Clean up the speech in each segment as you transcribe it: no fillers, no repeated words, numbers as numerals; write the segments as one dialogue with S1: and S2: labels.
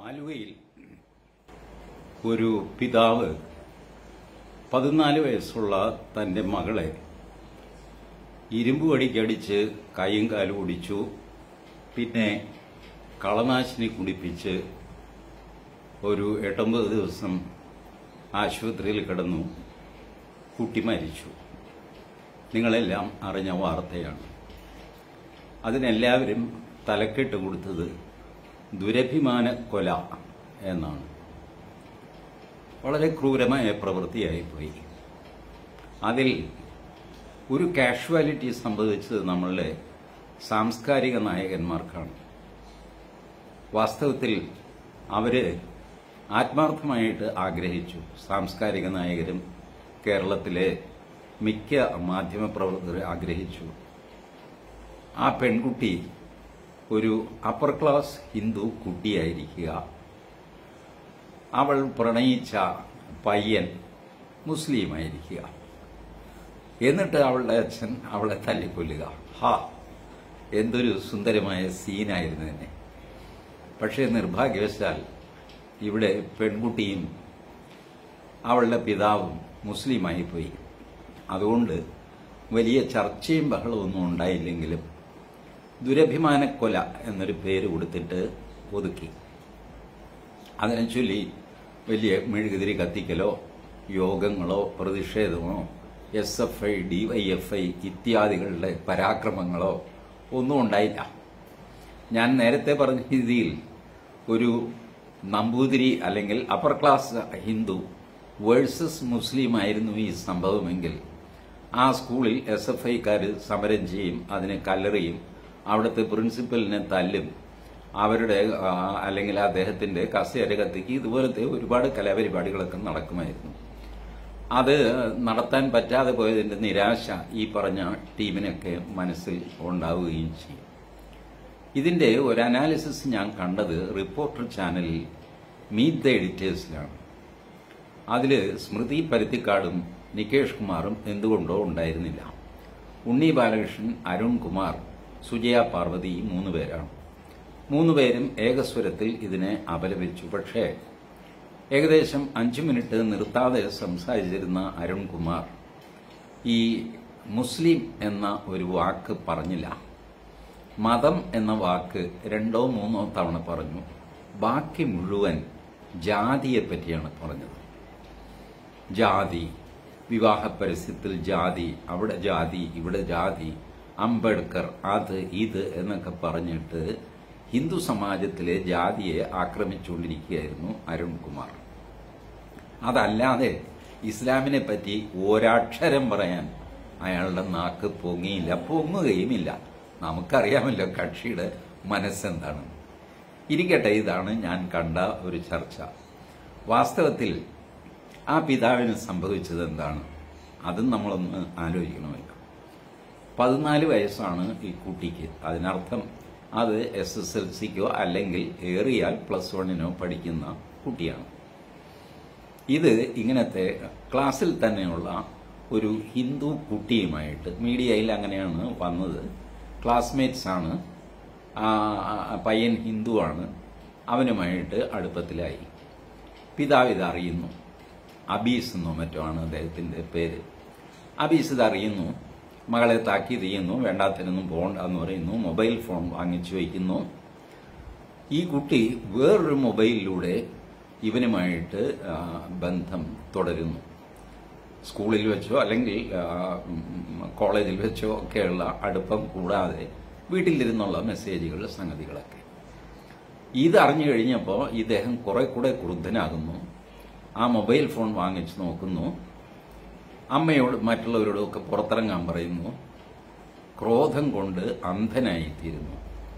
S1: ആലുവയിൽ ഒരു പിതാവ് 14 വയസ്സുള്ള തന്റെ മകളെ ഇരുമ്പ് വടിക്കടിച്ച് കൈയും കാലും ഒടിച്ചു. പിന്നെ കളനാശിനി കുടിപ്പിച്ച് ഒരു 8-9 ദിവസം ആശുപത്രിയിൽ കിടന്നു. കുട്ടി മരിച്ചു. നിങ്ങളെല്ലാം അറിഞ്ഞ വാർത്തയാണ്. അതിനെല്ലാവരും തലക്കെട്ട് കൊടുത്തത് ദുരഭിമാന കൊല എന്നാണ്. വളരെ ക്രൂരമായ പ്രവൃത്തിയായിപ്പോയി. അതിൽ ഒരു കാഷ്വാലിറ്റി സംഭവിച്ചത് നമ്മളുടെ സാംസ്കാരിക നായകന്മാർക്കാണ്. വാസ്തവത്തിൽ അവര് ആത്മാർത്ഥമായിട്ട് ആഗ്രഹിച്ചു. സാംസ്കാരിക നായകരും കേരളത്തിലെ മിക്ക മാധ്യമപ്രവർത്തകർ ആഗ്രഹിച്ചു ആ പെൺകുട്ടി ഒരു അപ്പർ ക്ലാസ് ഹിന്ദു കുട്ടിയായിരിക്കുക, അവൾ പ്രണയിച്ച പയ്യൻ മുസ്ലിമായിരിക്കുക, എന്നിട്ട് അവളുടെ അച്ഛൻ അവളെ തല്ലിക്കൊല്ലുക. എന്തൊരു സുന്ദരമായ സീനായിരുന്നു തന്നെ. പക്ഷേ നിർഭാഗ്യവശാൽ ഇവിടെ പെൺകുട്ടിയും അവളുടെ പിതാവും മുസ്ലിമായി പോയി. അതുകൊണ്ട് വലിയ ചർച്ചയും ബഹളമൊന്നും ഉണ്ടായില്ലെങ്കിലും ദുരഭിമാനക്കൊല എന്നൊരു പേര് കൊടുത്തിട്ട് ഒതുക്കി. അതിനെ ചൊല്ലി വലിയ മെഴുകുതിരി കത്തിക്കലോ യോഗങ്ങളോ പ്രതിഷേധമോ SFI, DYFI ഇത്യാദികളുടെ പരാക്രമങ്ങളോ ഒന്നും ഉണ്ടായില്ല. ഞാൻ നേരത്തെ പറഞ്ഞ രീതിയിൽ ഒരു നമ്പൂതിരി അല്ലെങ്കിൽ upper class Hindu versus Muslim ആയിരുന്നു ഈ സംഭവമെങ്കിൽ ആ സ്കൂളിൽ SFIക്കാർ സമരം ചെയ്യും, അതിനെ കല്ലെറിയും, അവിടുത്തെ പ്രിൻസിപ്പലിനെ തല്ലും, അവരുടെ അല്ലെങ്കിൽ അദ്ദേഹത്തിന്റെ കസേര കത്തിക്ക്, ഇതുപോലത്തെ ഒരുപാട് കലാപരിപാടികളൊക്കെ നടക്കുമായിരുന്നു. അത് നടത്താൻ പറ്റാതെ പോയതിന്റെ നിരാശ ഈ പറഞ്ഞ ടീമിനൊക്കെ മനസ്സിൽ ഉണ്ടാവുകയും ചെയ്യും. ഇതിന്റെ ഒരു അനാലിസിസ് ഞാൻ കണ്ടത് റിപ്പോർട്ടർ ചാനലിൽ മീറ്റ് ദ എഡിറ്റേഴ്സിലാണ്. അതിൽ സ്മൃതി പരുത്തിക്കാടും നികേഷ് കുമാറും എന്തുകൊണ്ടോ ഉണ്ടായിരുന്നില്ല. ഉണ്ണി ബാലകൃഷ്ണൻ, അരുൺ കുമാർ, സുജയ പാർവതി 3 പേരാണ്. 3 പേരും ഏകസ്വരത്തിൽ ഇതിനെ അപലപിച്ചു. പക്ഷേ ഏകദേശം 5 മിനിറ്റ് നിർത്താതെ സംസാരിച്ചിരുന്ന അരുൺ കുമാർ ഈ മുസ്ലിം എന്ന ഒരു വാക്ക് പറഞ്ഞില്ല. മതം എന്ന വാക്ക് 2-3 തവണ പറഞ്ഞു. ബാക്കി മുഴുവൻ ജാതിയെ പറ്റിയാണ് പറഞ്ഞത്. ജാതി, വിവാഹ പരസ്യത്തിൽ ജാതി, അവിടെ ജാതി, ഇവിടെ ജാതി, അംബേദ്കർ, അത് ഇത് എന്നൊക്കെ പറഞ്ഞിട്ട് ഹിന്ദു സമാജത്തിലെ ജാതിയെ ആക്രമിച്ചുകൊണ്ടിരിക്കുകയായിരുന്നു അരുൺകുമാർ. അതല്ലാതെ ഇസ്ലാമിനെ പറ്റി ഒരക്ഷരം പറയാൻ അയാളുടെ നാക്ക് പൊങ്ങിയില്ല, പൊങ്ങുകയുമില്ല. നമുക്കറിയാമല്ലോ കക്ഷിയുടെ മനസ്സെന്താണ്. ഇരിക്കട്ടെ, ഇതാണ് ഞാൻ കണ്ട ഒരു ചർച്ച. വാസ്തവത്തിൽ ആ പിതാവിന് സംഭവിച്ചത് എന്താണ്, അതും നമ്മളൊന്ന് ആലോചിക്കണമല്ലോ. 14 വയസ്സാണ് ഈ കുട്ടിക്ക്. അതിനർത്ഥം അത് SSLCക്കോ അല്ലെങ്കിൽ ഏറിയാൽ +1നോ പഠിക്കുന്ന കുട്ടിയാണ്. ഇത് ഇങ്ങനത്തെ ക്ലാസ്സിൽ തന്നെയുള്ള ഒരു ഹിന്ദു കുട്ടിയുമായിട്ട്, മീഡിയയിൽ അങ്ങനെയാണ് വന്നത്, ക്ലാസ്മേറ്റ്സ് ആണ്, പയ്യൻ ഹിന്ദുവാണ്, അവനുമായിട്ട് അടുപ്പത്തിലായി. പിതാവ് ഇതറിയുന്നു. അബീസ് എന്നോ മറ്റോ ആണ് അദ്ദേഹത്തിന്റെ പേര്. അബീസ് ഇതറിയുന്നു. മകളെ താക്കീത് ചെയ്യുന്നു, വേണ്ടാത്തതിനൊന്നും പോകണ്ട എന്ന് പറയുന്നു. മൊബൈൽ ഫോൺ വാങ്ങിച്ചു വയ്ക്കുന്നു. ഈ കുട്ടി വേറൊരു മൊബൈലിലൂടെ ഇവനുമായിട്ട് ബന്ധം തുടരുന്നു. സ്കൂളിൽ വെച്ചോ അല്ലെങ്കിൽ കോളേജിൽ വെച്ചോ ഒക്കെയുള്ള അടുപ്പം കൂടാതെ വീട്ടിലിരുന്നുള്ള മെസ്സേജുകൾ, സംഗതികളൊക്കെ. ഇതറിഞ്ഞു കഴിഞ്ഞപ്പോൾ ഇദ്ദേഹം കുറെ കൂടെ ക്രുദ്ധനാകുന്നു. ആ മൊബൈൽ ഫോൺ വാങ്ങിച്ചു നോക്കുന്നു. അമ്മയോട് മറ്റുള്ളവരോടൊക്കെ പുറത്തിറങ്ങാൻ പറയുന്നു. ക്രോധം കൊണ്ട് അന്ധനായിത്തീരുന്നു.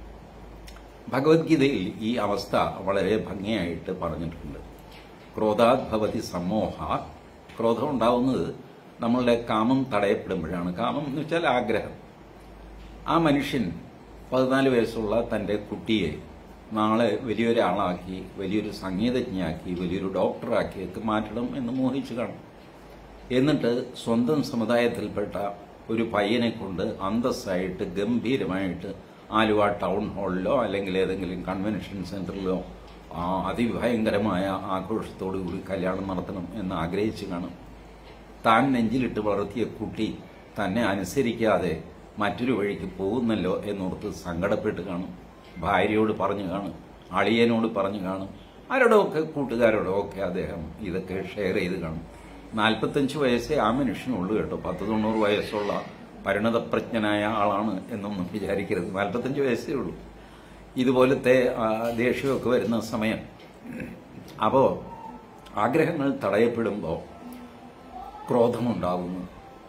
S1: ഭഗവത്ഗീതയിൽ ഈ അവസ്ഥ വളരെ ഭംഗിയായിട്ട് പറഞ്ഞിട്ടുണ്ട്. ക്രോധാത് ഭവതി സമ്മോഹ. ക്രോധം ഉണ്ടാവുന്നത് നമ്മളുടെ കാമം തടയപ്പെടുമ്പോഴാണ്. കാമം എന്ന് വെച്ചാൽ ആഗ്രഹം. ആ മനുഷ്യൻ 14 വയസ്സുള്ള തന്റെ കുട്ടിയെ നാളെ വലിയൊരാളാക്കി, വലിയൊരു സംഗീതജ്ഞയാക്കി, വലിയൊരു ഡോക്ടറാക്കിയൊക്കെ മാറ്റണം എന്ന് മോഹിച്ചു കാണും. എന്നിട്ട് സ്വന്തം സമുദായത്തിൽപ്പെട്ട ഒരു പയ്യനെ കൊണ്ട് അന്തസ്സായിട്ട് ഗംഭീരമായിട്ട് ആലുവ ടൗൺ ഹാളിലോ അല്ലെങ്കിൽ ഏതെങ്കിലും കൺവെൻഷൻ സെന്ററിലോ അതിഭയങ്കരമായ ആഘോഷത്തോടുകൂടി കല്യാണം നടത്തണം എന്ന് ആഗ്രഹിച്ചു കാണും. താൻ നെഞ്ചിലിട്ട് വളർത്തിയ കുട്ടി തന്നെ അനുസരിക്കാതെ മറ്റൊരു വഴിക്ക് പോകുന്നല്ലോ എന്നോർത്ത് സങ്കടപ്പെട്ട് കാണും. ഭാര്യയോട് പറഞ്ഞു കാണും, അളിയനോട് പറഞ്ഞു കാണും, ആരോടൊക്കെ കൂട്ടുകാരോടൊക്കെ അദ്ദേഹം ഇതൊക്കെ ഷെയർ ചെയ്ത് കാണും. 45 വയസ്സേ ആ മനുഷ്യനുള്ളൂ കേട്ടോ. 90 വയസ്സുള്ള പരിണതപ്രജ്ഞനായ ആളാണ് എന്നൊന്നും വിചാരിക്കരുത്. 45 വയസ്സേ ഉള്ളൂ. ഇതുപോലത്തെ ദേഷ്യമൊക്കെ വരുന്ന സമയം. അപ്പോൾ ആഗ്രഹങ്ങൾ തടയപ്പെടുമ്പോൾ ക്രോധമുണ്ടാകുന്നു.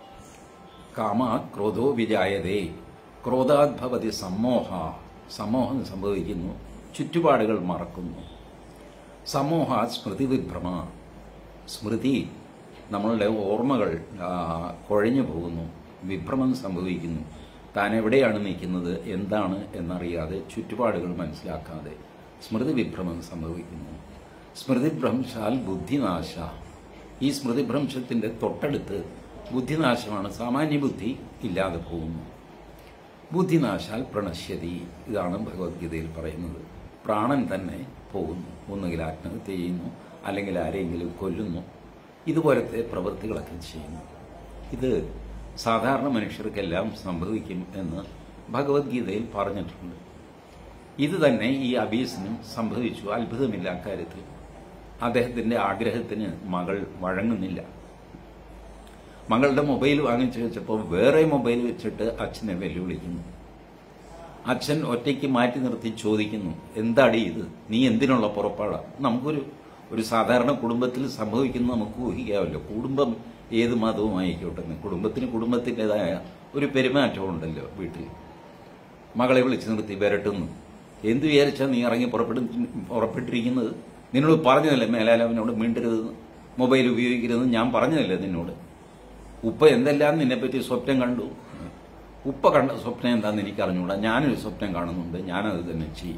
S1: കാമ ക്രോധോ വിജായതേ, ക്രോധാദ്ഭവതി സമോഹം സംഭവിക്കുന്നു. ചുറ്റുപാടുകൾ മറക്കുന്നു. സമോഹ സ്മൃതി വിഭ്രമ, സ്മൃതി നമ്മളുടെ ഓർമ്മകൾ കുഴഞ്ഞു പോകുന്നു. വിഭ്രമം സംഭവിക്കുന്നു. താൻ എവിടെയാണ് നിൽക്കുന്നത്, എന്താണ് എന്നറിയാതെ, ചുറ്റുപാടുകൾ മനസ്സിലാക്കാതെ സ്മൃതി വിഭ്രമം സംഭവിക്കുന്നു. സ്മൃതിഭ്രംശാൽ ബുദ്ധിനാശ. ഈ സ്മൃതിഭ്രംശത്തിന്റെ തൊട്ടടുത്ത് ബുദ്ധിനാശമാണ്. സാമാന്യ ബുദ്ധി ഇല്ലാതെ പോകുന്നു. ബുദ്ധിനാശാൽ പ്രണശ്യതി. ഇതാണ് ഭഗവത്ഗീതയിൽ പറയുന്നത്. പ്രാണൻ തന്നെ പോകുന്നു. ഒന്നുകിൽ ആത്മഹത്യ ചെയ്യുന്നു, അല്ലെങ്കിൽ ആരെങ്കിലും കൊല്ലുന്നു. ഇതുപോലത്തെ പ്രവൃത്തികളൊക്കെ ചെയ്യുന്നു. ഇത് സാധാരണ മനുഷ്യർക്കെല്ലാം സംഭവിക്കും എന്ന് ഭഗവത്ഗീതയിൽ പറഞ്ഞിട്ടുണ്ട്. ഇത് തന്നെ ഈ അബീസിനും സംഭവിച്ചു. അത്ഭുതമില്ല അക്കാര്യത്തിൽ. അദ്ദേഹത്തിന്റെ ആഗ്രഹത്തിന് മകൾ വഴങ്ങുന്നില്ല. മകളുടെ മൊബൈൽ വാങ്ങിച്ചു വെച്ചപ്പോൾ വേറെ മൊബൈൽ വെച്ചിട്ട് അച്ഛനെ വെല്ലുവിളിക്കുന്നു. അച്ഛൻ ഒറ്റയ്ക്ക് മാറ്റി നിർത്തി ചോദിക്കുന്നു, എന്താടി ഇത്, നീ എന്തിനുള്ള പുറപ്പാടാ? ഒരു സാധാരണ കുടുംബത്തിൽ സംഭവിക്കുന്ന നമുക്ക് ഊഹിക്കാമല്ലോ. കുടുംബം ഏത് മതവും ആയിക്കോട്ടെ, കുടുംബത്തിൻ്റെതായ ഒരു പെരുമാറ്റം ഉണ്ടല്ലോ വീട്ടിൽ. മകളെ വിളിച്ചു നിർത്തി വിരട്ടുന്നു. എന്ത് വിചാരിച്ചാൽ നീ ഇറങ്ങി പുറപ്പെട്ടിരിക്കുന്നത്? നിന്നോട് പറഞ്ഞതല്ലേ മേലാലവനോട് മിണ്ടരുത്, മൊബൈൽ ഉപയോഗിക്കരുതെന്ന് ഞാൻ പറഞ്ഞതല്ലേ നിന്നോട്? ഉപ്പ എന്തെല്ലാം നിന്നെപ്പറ്റി സ്വപ്നം കണ്ടു. ഉപ്പ കണ്ട സ്വപ്നം എന്താണെന്ന് എനിക്ക് അറിഞ്ഞുകൂടാ. ഞാനൊരു സ്വപ്നം കാണുന്നുണ്ട്, ഞാനത് തന്നെ ചെയ്യും.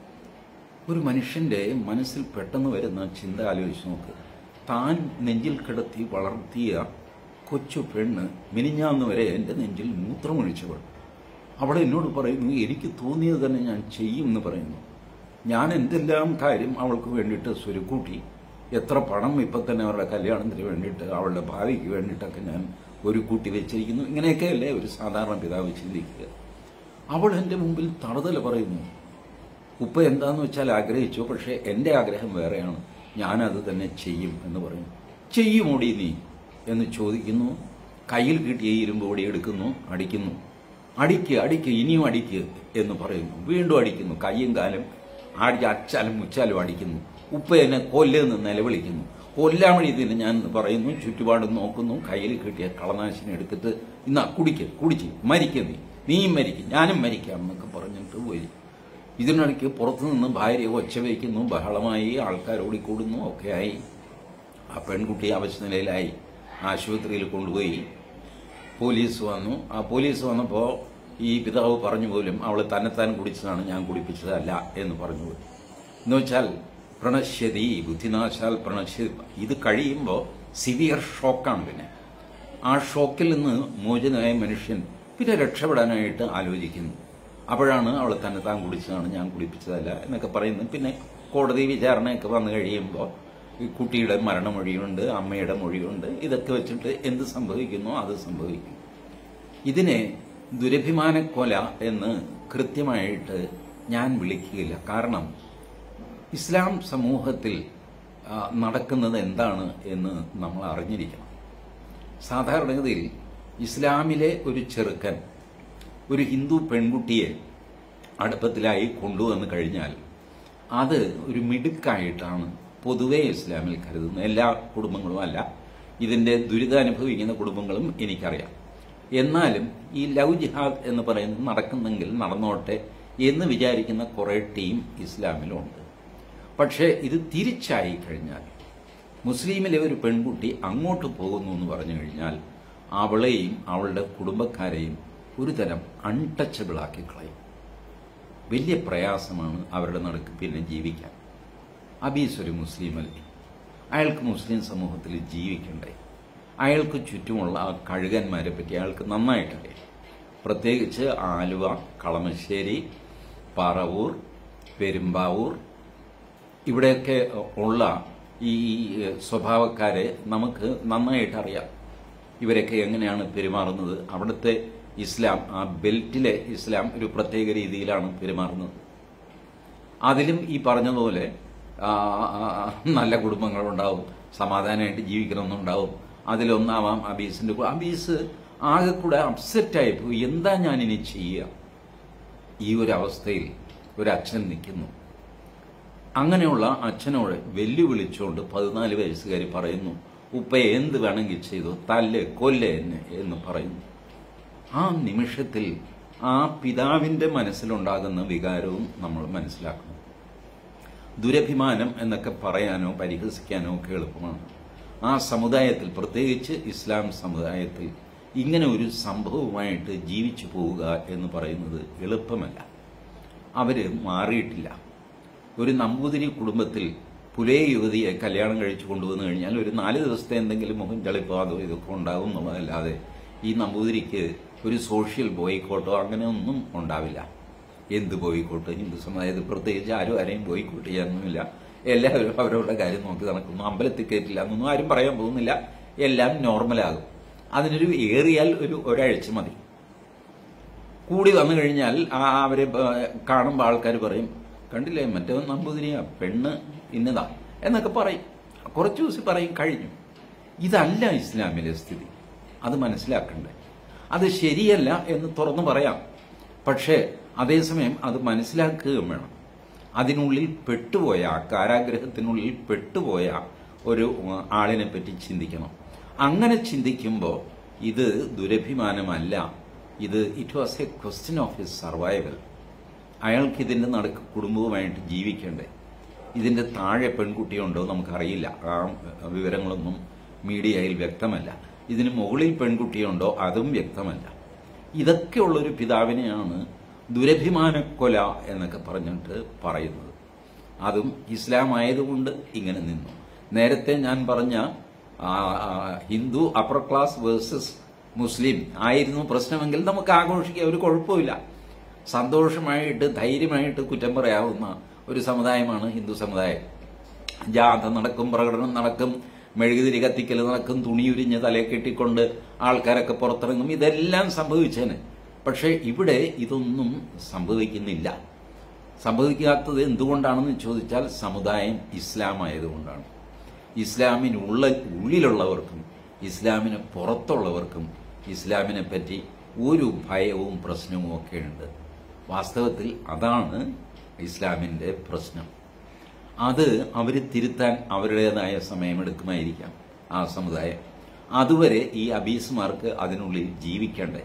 S1: ഒരു മനുഷ്യന്റെ മനസ്സിൽ പെട്ടെന്ന് വരുന്ന ചിന്ത ആലോചിച്ച് നോക്ക്. താൻ നെഞ്ചിൽ കിടത്തി വളർത്തിയ കൊച്ചു പെണ്ണ് മിനിഞ്ഞാന്ന് വരെ എൻ്റെ നെഞ്ചിൽ മൂത്രമൊഴിച്ചവൾ അവിടെ എന്നോട് പറയുന്നു, എനിക്ക് തോന്നിയത് തന്നെ ഞാൻ ചെയ്യും എന്ന് പറയുന്നു. ഞാൻ എന്തെല്ലാം കാര്യം അവൾക്ക് വേണ്ടിയിട്ട് സ്വരുക്കൂട്ടി, എത്ര പണം ഇപ്പം തന്നെ അവരുടെ കല്യാണത്തിന് വേണ്ടിയിട്ട്, അവളുടെ ഭാവിക്ക് വേണ്ടിയിട്ടൊക്കെ ഞാൻ ഒരു കൂട്ടി വെച്ചിരിക്കുന്നു. ഇങ്ങനെയൊക്കെയല്ലേ ഒരു സാധാരണ പിതാവ് ചിന്തിക്കുക. അവൾ എൻ്റെ മുമ്പിൽ തറുതല പറയുന്നു, ഉപ്പ എന്താന്ന് വെച്ചാൽ ആഗ്രഹിച്ചു, പക്ഷേ എൻ്റെ ആഗ്രഹം വേറെയാണ്, ഞാനത് തന്നെ ചെയ്യും എന്ന് പറയുന്നു. ചെയ്യുമോടി നീ എന്ന് ചോദിക്കുന്നു. കയ്യിൽ കിട്ടിയ ഇരുമ്പ് ഓടി എടുക്കുന്നു, അടിക്കുന്നു. അടിക്ക് ഇനിയും അടിക്ക് എന്ന് പറയുന്നു. വീണ്ടും അടിക്കുന്നു. കയ്യും കാലും അച്ചാലും മുച്ചാലും അടിക്കുന്നു. ഉപ്പ എന്നെ കൊല്ലെന്ന് നിലവിളിക്കുന്നു. കൊല്ലാൻ വഴി ഇതിന് ഞാൻ പറയുന്നു. ചുറ്റുപാടും നോക്കുന്നു. കയ്യിൽ കിട്ടിയ കളനാശിനി എടുത്തിട്ട് ഇന്നാ കുടിച്ച് മരിക്കും, നീയും മരിക്കും, ഞാനും മരിക്കാം എന്നൊക്കെ പറഞ്ഞിട്ട് പോയി. ഇതിനിടയ്ക്ക് പുറത്തുനിന്ന് ഭാര്യ ഒച്ച വയ്ക്കുന്നു, ബഹളമായി, ആൾക്കാർ ഓടിക്കൂടുന്നു, ഒക്കെയായി. ആ പെൺകുട്ടി അവശനിലയിലായി. ആശുപത്രിയിൽ കൊണ്ടുപോയി. പോലീസ് വന്നു. ആ പോലീസ് വന്നപ്പോൾ ഈ പിതാവ് പറഞ്ഞു പോലും അവൾ തന്നെത്താൻ കുടിച്ചതാണ്, ഞാൻ കുടിപ്പിച്ചതല്ല എന്ന് പറഞ്ഞു പോയി. എന്നുവെച്ചാൽ പ്രണശ്യതി, ബുദ്ധിനാശാൽ പ്രണശ്യതി. ഇത് കഴിയുമ്പോൾ സിവിയർ ഷോക്കാണ്. പിന്നെ ആ ഷോക്കിൽ നിന്ന് മോചിതനായ മനുഷ്യൻ പിന്നെ രക്ഷപ്പെടാനായിട്ട് ആലോചിക്കുന്നു. അപ്പോഴാണ് അവൾ തന്നെത്താൻ കുടിച്ചതാണ്, ഞാൻ കുടിപ്പിച്ചതല്ല എന്നൊക്കെ പറയുന്നത്. പിന്നെ കോടതി വിചാരണയൊക്കെ വന്നു കഴിയുമ്പോൾ ഈ കുട്ടിയുടെ മരണമൊഴിയുണ്ട്, അമ്മയുടെ മൊഴിയുണ്ട്. ഇതൊക്കെ വെച്ചിട്ട് എന്ത് സംഭവിക്കുന്നോ അത് സംഭവിക്കും. ഇതിനെ ദുരഭിമാനക്കൊല എന്ന് കൃത്യമായിട്ട് ഞാൻ വിളിക്കുകയില്ല. കാരണം ഇസ്ലാം സമൂഹത്തിൽ നടക്കുന്നത് എന്താണ് എന്ന് നമ്മൾ അറിഞ്ഞിരിക്കണം. സാധാരണഗതിയിൽ ഇസ്ലാമിലെ ഒരു ചെറുക്കൻ ഒരു ഹിന്ദു പെൺകുട്ടിയെ അടുപ്പത്തിലായി കൊണ്ടുവന്നു കഴിഞ്ഞാൽ അത് ഒരു മിടുക്കായിട്ടാണ് പൊതുവെ ഇസ്ലാമിൽ കരുതുന്നത്. എല്ലാ കുടുംബങ്ങളും അല്ല, ഇതിന്റെ ദുരിതം അനുഭവിക്കുന്ന കുടുംബങ്ങളും എനിക്കറിയാം. എന്നാലും ഈ ലവ് ജിഹാദ് എന്ന് പറയുന്നത് നടക്കുന്നെങ്കിൽ നടന്നോട്ടെ എന്ന് വിചാരിക്കുന്ന കുറെ ടീം ഇസ്ലാമിലുണ്ട്. പക്ഷേ ഇത് തിരിച്ചായി കഴിഞ്ഞാൽ, മുസ്ലിമിലെ ഒരു പെൺകുട്ടി അങ്ങോട്ട് പോകുന്നു എന്ന് പറഞ്ഞു കഴിഞ്ഞാൽ അവളെയും അവളുടെ കുടുംബക്കാരെയും ഒരു തരം അൺടച്ചബിൾ ആക്കി കളയും. വലിയ പ്രയാസമാണ് അവരുടെ നടുക്ക് പിന്നെ ജീവിക്കാൻ. അബീസ് ഒരു മുസ്ലിമല്ലേ, അയാൾക്ക് മുസ്ലിം സമൂഹത്തിൽ ജീവിക്കണ്ടേ? അയാൾക്ക് ചുറ്റുമുള്ള ആ കഴുകന്മാരെ പറ്റി അയാൾക്ക് നന്നായിട്ടറിയാം. പ്രത്യേകിച്ച് ആലുവ, കളമശ്ശേരി, പറവൂർ, പെരുമ്പാവൂർ ഇവിടെയൊക്കെ ഉള്ള ഈ സ്വഭാവക്കാരെ നമുക്ക് നന്നായിട്ട് അറിയാം. ഇവരൊക്കെ എങ്ങനെയാണ് പെരുമാറുന്നത്. അവിടുത്തെ ഇസ്ലാം, ആ ബെൽറ്റിലെ ഇസ്ലാം ഒരു പ്രത്യേക രീതിയിലാണ് പെരുമാറുന്നത്. അതിലും ഈ പറഞ്ഞതുപോലെ നല്ല കുടുംബങ്ങളുണ്ടാവും, സമാധാനമായിട്ട് ജീവിക്കണമെന്നുണ്ടാവും. അതിലൊന്നാവാം അബീസിന്റെ. അബീസ് ആകെ കൂടെ അപ്സെറ്റായി പോയി. എന്താ ഞാനിനി ചെയ്യുക? ഈ ഒരു അവസ്ഥയിൽ ഒരു അച്ഛൻ നിൽക്കുന്നു. അങ്ങനെയുള്ള അച്ഛനോട് വെല്ലുവിളിച്ചുകൊണ്ട് 14 വയസ്സുകാരി പറയുന്നു, ഉപ്പ എന്ത് വേണമെങ്കിൽ ചെയ്തു, തല്ല് കൊല്ല് എന്നെ എന്ന് പറയുന്നു. ആ നിമിഷത്തിൽ ആ പിതാവിന്റെ മനസ്സിലുണ്ടാകുന്ന വികാരവും നമ്മൾ മനസ്സിലാക്കണം. ദുരഭിമാനം എന്നൊക്കെ പറയാനോ പരിഹസിക്കാനോ ഒക്കെ എളുപ്പമാണ്. ആ സമുദായത്തിൽ, പ്രത്യേകിച്ച് ഇസ്ലാം സമുദായത്തിൽ, ഇങ്ങനെ ഒരു സംഭവമായിട്ട് ജീവിച്ചു പോവുക എന്ന് പറയുന്നത് എളുപ്പമല്ല. അവര് മാറിയിട്ടില്ല. ഒരു നമ്പൂതിരി കുടുംബത്തിൽ പുലയ യുവതിയെ കല്യാണം കഴിച്ചു കൊണ്ടുവന്നു കഴിഞ്ഞാൽ ഒരു 4 ദിവസത്തെ എന്തെങ്കിലും മുഖം ചളിപ്പോ അതോ ഇതൊക്കെ ഉണ്ടാവും എന്നുള്ളതല്ലാതെ ഈ നമ്പൂതിരിക്ക് ഒരു സോഷ്യൽ ബോയ്ക്കോട്ടോ അങ്ങനെ ഒന്നും ഉണ്ടാവില്ല. എന്ത് ബോയ്ക്കോട്ട്? ഹിന്ദു സമുദായത്തിൽ പ്രത്യേകിച്ച് ആരെയും ബോയ്ക്കോട്ട് ചെയ്യാനൊന്നുമില്ല. എല്ലാവരും അവരവരുടെ കാര്യം നോക്കി നടക്കുന്നു. അമ്പലത്തിൽ കയറ്റില്ല എന്നൊന്നും ആരും പറയാൻ പോകുന്നില്ല. എല്ലാം നോർമലാകും. അതിനൊരു ഏറിയാൽ ഒരാഴ്ച മതി. കൂടി വന്നു കഴിഞ്ഞാൽ അവരെ കാണുമ്പോൾ ആൾക്കാർ പറയും, കണ്ടില്ലേ മറ്റേ നമ്പൂതിരിയാ, പെണ്ണ് ഇന്നതാ എന്നൊക്കെ പറയും. കുറച്ചു ദിവസം പറയും, കഴിഞ്ഞു. ഇതല്ല ഇസ്ലാമിലെ സ്ഥിതി. അത് മനസ്സിലാക്കണ്ടേ. അത് ശരിയല്ല എന്ന് തുറന്നു പറയാം. പക്ഷേ അതേസമയം അത് മനസ്സിലാക്കുകയും വേണം. അതിനുള്ളിൽ പെട്ടുപോയ, കാരാഗ്രഹത്തിനുള്ളിൽ പെട്ടുപോയ ഒരു ആളിനെ പറ്റി ചിന്തിക്കണം. അങ്ങനെ ചിന്തിക്കുമ്പോൾ ഇത് ദുരഭിമാനമല്ല, it was a question of his survival. അയാൾക്ക് ഇതിന്റെ നടുക്ക് കുടുംബവുമായിട്ട് ജീവിക്കണ്ടേ. ഇതിന്റെ താഴെ പെൺകുട്ടിയുണ്ടോ നമുക്കറിയില്ല. ആ വിവരങ്ങളൊന്നും മീഡിയയിൽ വ്യക്തമല്ല. ഇതിന് മുകളിൽ പെൺകുട്ടിയുണ്ടോ അതും വ്യക്തമല്ല. ഇതൊക്കെയുള്ളൊരു പിതാവിനെയാണ് ദുരഭിമാനക്കൊല എന്നൊക്കെ പറഞ്ഞിട്ട് പറയുന്നത്. അതും ഇസ്ലാം ആയതുകൊണ്ട് ഇങ്ങനെ നിന്നു. നേരത്തെ ഞാൻ പറഞ്ഞ Hindu upper class versus Muslim ആയിരുന്നു പ്രശ്നമെങ്കിൽ നമുക്ക് ആഘോഷിക്കാൻ ഒരു കുഴപ്പമില്ല. സന്തോഷമായിട്ട് ധൈര്യമായിട്ട് കുറ്റം പറയാവുന്ന ഒരു സമുദായമാണ് ഹിന്ദു സമുദായം. ജാഥ നടക്കും, പ്രകടനം നടക്കും, മെഴുകുതിരി കത്തിക്കൽ നടക്കും, തുണിയുരിഞ്ഞ് തലയെ കെട്ടിക്കൊണ്ട് ആൾക്കാരൊക്കെ പുറത്തിറങ്ങും. ഇതെല്ലാം സംഭവിച്ചേനെ. പക്ഷെ ഇവിടെ ഇതൊന്നും സംഭവിക്കുന്നില്ല. സംഭവിക്കാത്തത് എന്തുകൊണ്ടാണെന്ന് ചോദിച്ചാൽ സമുദായം ഇസ്ലാം ആയതുകൊണ്ടാണ്. ഉള്ളിലുള്ളവർക്കും ഇസ്ലാമിന് പുറത്തുള്ളവർക്കും ഇസ്ലാമിനെ പറ്റി ഒരു ഭയവും പ്രശ്നവും ഒക്കെ ഉണ്ട്. വാസ്തവത്തിൽ അതാണ് ഇസ്ലാമിന്റെ പ്രശ്നം. അത് അവർ തിരുത്താൻ അവരുടേതായ സമയമെടുക്കുമായിരിക്കാം ആ സമുദായം. അതുവരെ ഈ അബീസുമാർക്ക് അതിനുള്ളിൽ ജീവിക്കണ്ടേ.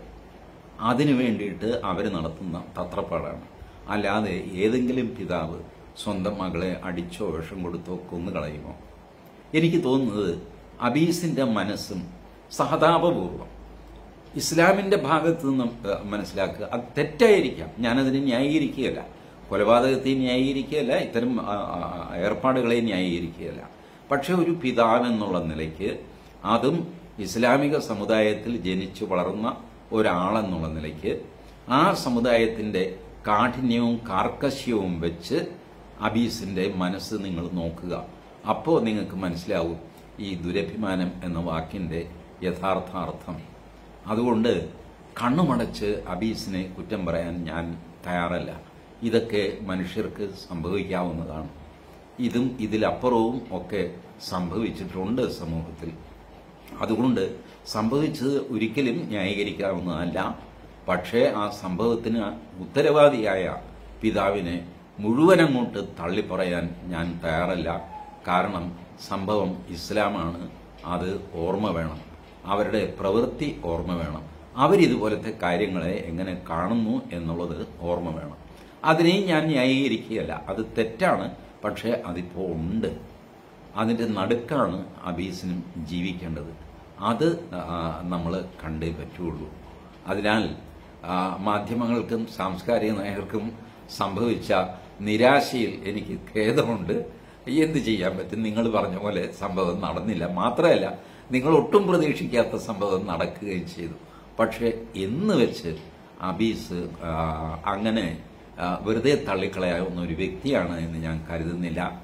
S1: അതിനു വേണ്ടിയിട്ട് അവർ നടത്തുന്ന തത്രപ്പാടാണ്. അല്ലാതെ ഏതെങ്കിലും പിതാവ് സ്വന്തം മകളെ അടിച്ചോ വിഷം കൊടുത്തോ കൊന്നുകളയുമോ? എനിക്ക് തോന്നുന്നത് അബീസിന്റെ മനസ്സും സഹതാപപൂർവം ഇസ്ലാമിന്റെ ഭാഗത്ത് നിന്ന് മനസ്സിലാക്കുക. അത് തെറ്റായിരിക്കാം, ഞാനതിനെ ന്യായീകരിക്കുകയല്ല. കൊലപാതകത്തെ ന്യായീകരിക്കുകയല്ല, ഇത്തരം ഏർപ്പാടുകളെ ന്യായീകരിക്കുകയല്ല. പക്ഷെ ഒരു പിതാവെന്നുള്ള നിലയ്ക്ക്, അതും ഇസ്ലാമിക സമുദായത്തിൽ ജനിച്ചു വളർന്ന ഒരാളെന്നുള്ള നിലയ്ക്ക്, ആ സമുദായത്തിന്റെ കാഠിന്യവും കാർക്കശ്യവും വെച്ച് അബീസിന്റെ മനസ്സ് നിങ്ങൾ നോക്കുക. അപ്പോൾ നിങ്ങൾക്ക് മനസ്സിലാവും ഈ ദുരഭിമാനം എന്ന വാക്കിന്റെ യഥാർത്ഥ അർത്ഥം. അതുകൊണ്ട് കണ്ണുമടച്ച് അബീസിനെ കുറ്റം പറയാൻ ഞാൻ തയ്യാറല്ല. ഇതൊക്കെ മനുഷ്യർക്ക് സംഭവിക്കാവുന്നതാണ്. ഇതും ഇതിലപ്പുറവും ഒക്കെ സംഭവിച്ചിട്ടുണ്ട് സമൂഹത്തിൽ. അതുകൊണ്ട് സംഭവിച്ചത് ഒരിക്കലും ന്യായീകരിക്കാവുന്നതല്ല. പക്ഷേ ആ സംഭവത്തിന് ഉത്തരവാദിയായ പിതാവിനെ മുഴുവനങ്ങോട്ട് തള്ളിപ്പറയാൻ ഞാൻ തയ്യാറല്ല. കാരണം സംഭവം ഇസ്ലാമാണ്. അത് ഓർമ്മ വേണം. അവരുടെ പ്രവൃത്തി ഓർമ്മ വേണം. അവരിതുപോലത്തെ കാര്യങ്ങളെ എങ്ങനെ കാണുന്നു എന്നുള്ളത് ഓർമ്മ വേണം. അതിനെയും ഞാൻ ന്യായീകരിക്കുകയല്ല. അത് തെറ്റാണ്. പക്ഷേ അതിപ്പോ ഉണ്ട്. അതിന്റെ നടുക്കാണ് അബീസിനും ജീവിക്കേണ്ടത്. അത് നമ്മൾ കണ്ടേ പറ്റുള്ളൂ. അതിനാൽ മാധ്യമങ്ങൾക്കും സാംസ്കാരിക നായകർക്കും സംഭവിച്ച നിരാശയിൽ എനിക്ക് ഖേദമുണ്ട്. എന്ത് ചെയ്യാൻ പറ്റും? നിങ്ങൾ പറഞ്ഞ പോലെ സംഭവം നടന്നില്ല. മാത്രമല്ല, നിങ്ങൾ ഒട്ടും പ്രതീക്ഷിക്കാത്ത സംഭവം നടക്കുകയും ചെയ്തു. പക്ഷെ എന്ന് വെച്ച് അബീസ് അങ്ങനെ വെറുതെ തള്ളിക്കളയാവുന്ന ഒരു വ്യക്തിയാണ് എന്ന് ഞാൻ കരുതുന്നില്ല.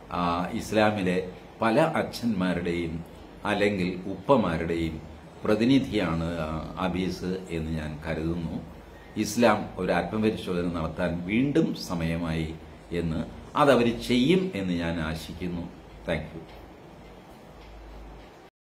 S1: ഇസ്ലാമിലെ പല അച്ഛന്മാരുടെയും അല്ലെങ്കിൽ ഉപ്പമാരുടെയും പ്രതിനിധിയാണ് അബീസ് എന്ന് ഞാൻ കരുതുന്നു. ഇസ്ലാം ഒരു ആത്മപരിശോധന നടത്താൻ വീണ്ടും സമയമായി എന്ന് അതവർ ചെയ്യും എന്ന് ഞാൻ ആശിക്കുന്നു. Thank you.